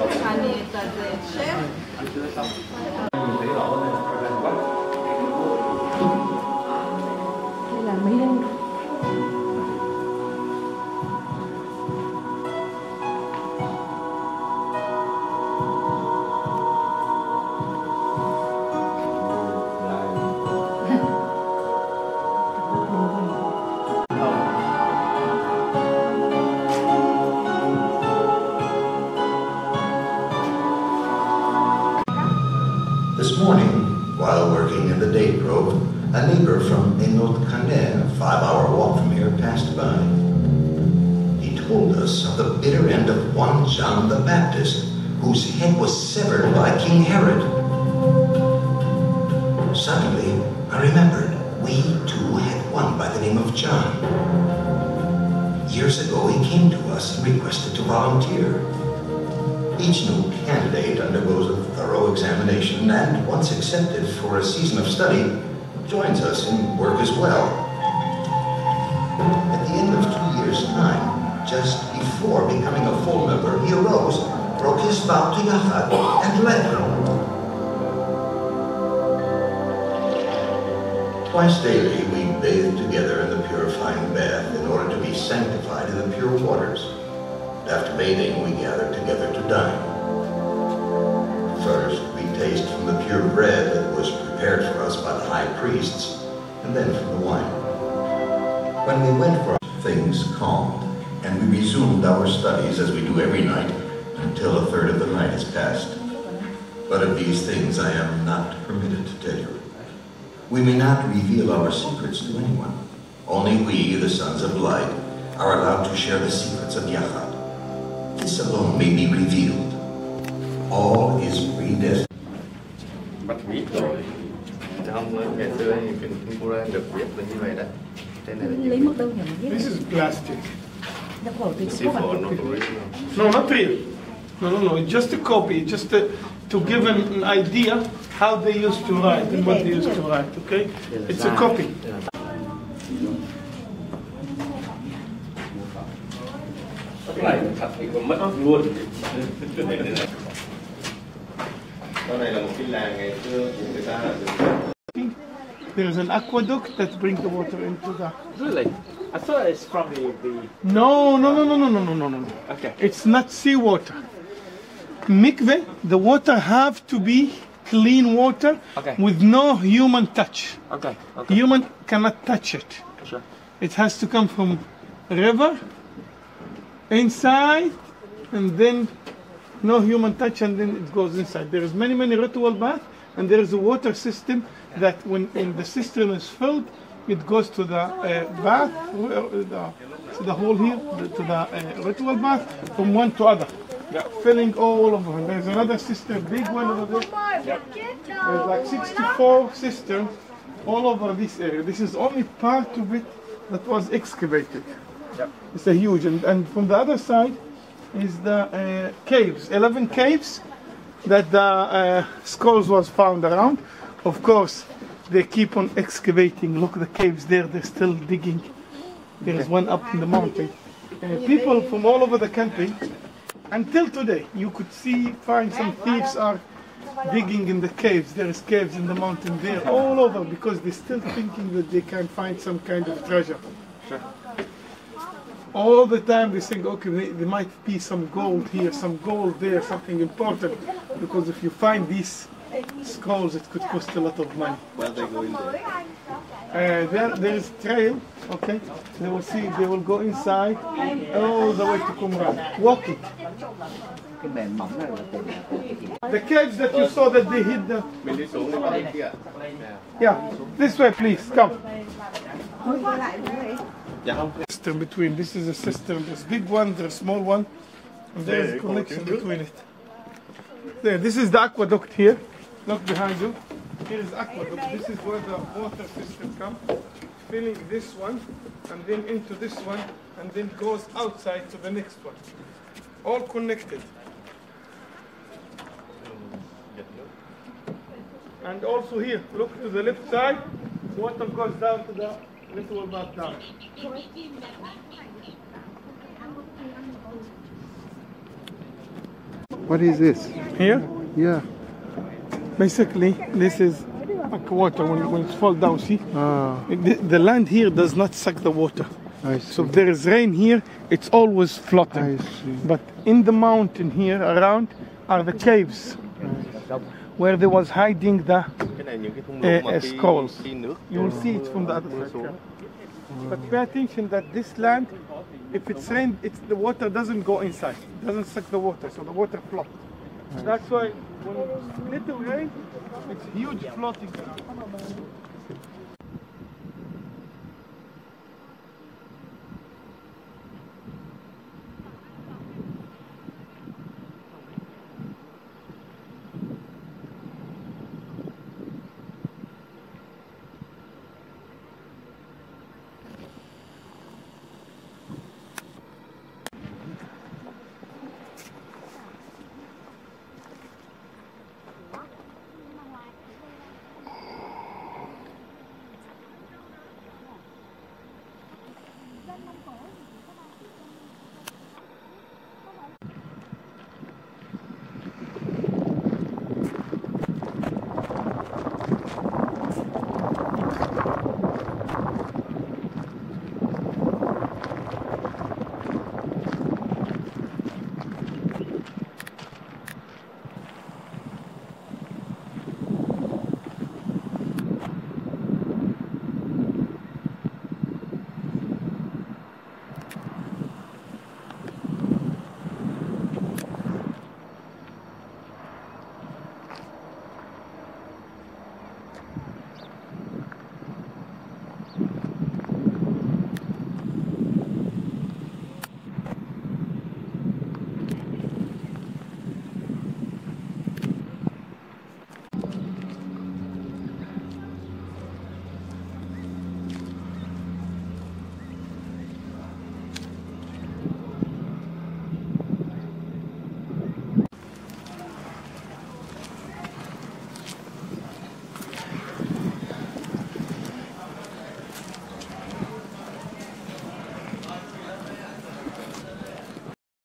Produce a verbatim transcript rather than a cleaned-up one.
אני כזה שף. Đây là mấy đâu? This morning, while working in the date grove, a neighbor from Enot Kane, a five-hour walk from here, passed by. He told us of the bitter end of one John the Baptist, whose head was severed by King Herod. Suddenly, I remembered we too had one by the name of John. Years ago, he came to us and requested to volunteer. Each new candidate undergoes a thorough examination and, once accepted for a season of study, joins us in work as well. At the end of two years' time, just before becoming a full member, he arose, broke his vow to Yahad, and left her. Twice daily, we bathe together in the purifying bath in order to be sanctified in the pure waters. After bathing, we gather together to dine. First, we taste from the pure bread that was prepared for us by the high priests, and then from the wine. When we went for things calmed, and we resumed our studies as we do every night until a third of the night has passed. But of these things I am not permitted to tell you. We may not reveal our secrets to anyone. Only we, the sons of light, are allowed to share the secrets of Yahad. This alone may be revealed. All is predestined. Bắt viết rồi. Trong ngày xưa thì kinh Quran được viết là như vậy đó. Trên này là Lấy mức đâu nhỉ mà viết? This is plastic. Nhập khẩu từ C Trung Quốc four, à? not original. No, not real. No, no, no. It's just a copy. Just to, to give an, an idea how they used to write and what they used to write. Okay? It's a copy. Cái này thật thì còn mất luôn. Cái này là một cái làng ngày xưa của người ta là There's an aqueduct that brings the water into the... Really? I thought it's from the, the... No, no, no, no, no, no, no, no, no. Okay. It's not seawater. Mikveh, the water have to be clean water Okay. with no human touch. Okay, okay. Human cannot touch it. Sure. It has to come from river, inside, and then no human touch, and then it goes inside. There is many, many ritual baths, and there is a water system that when, when the cistern is filled, it goes to the uh, bath, uh, the, to the hole here, the, to the uh, ritual bath, from one to other. Yeah, filling all over. And there's another cistern, big one over there. Yeah. There's like sixty-four cisterns all over this area. This is only part of it that was excavated. Yep. It's a huge, and, and from the other side is the uh, caves, eleven caves that the uh, skulls was found around. Of course, they keep on excavating. Look, the caves there, they're still digging. There's one up in the mountain. Uh, people from all over the country, until today, you could see, find some thieves are digging in the caves. There is caves in the mountain there, all over, because they're still thinking that they can find some kind of treasure. Sure. All the time they think, okay, there might be some gold here, some gold there, something important. Because if you find these skulls, it could cost a lot of money. Where they go in there? Uh, there, there is trail, okay? They will see, they will go inside all the way to Qumran, walking. The caves that you saw that they hid the... Mình đi xuống đi bên kia. Yeah, this way please, come. Dạ. Cistern between, this is a cistern, there's big one, there's small one, and there is a connection between it. There, this is the aqueduct here. Look behind you. Here is aqueduct. This is where the water system comes, filling this one, and then into this one, and then goes outside to the next one. All connected. And also here, look to the left side, water goes down to the little bath down. What is this? Here, Yeah. basically, this is like water when, when it falls down. See, Ah, the, the land here does not suck the water. I see. So if there is rain here, it's always floating. I see. But in the mountain here around are the caves where they was hiding the. Cái này những cái thung Eh, lũng mà eh, khi, skulls. khi nước You will see it from the other mưa side. xuống. yeah. But pay attention that this land, if it's rain, it's the water doesn't go inside. It doesn't suck the water, so the water floats. That's why when little rain, it's huge floating.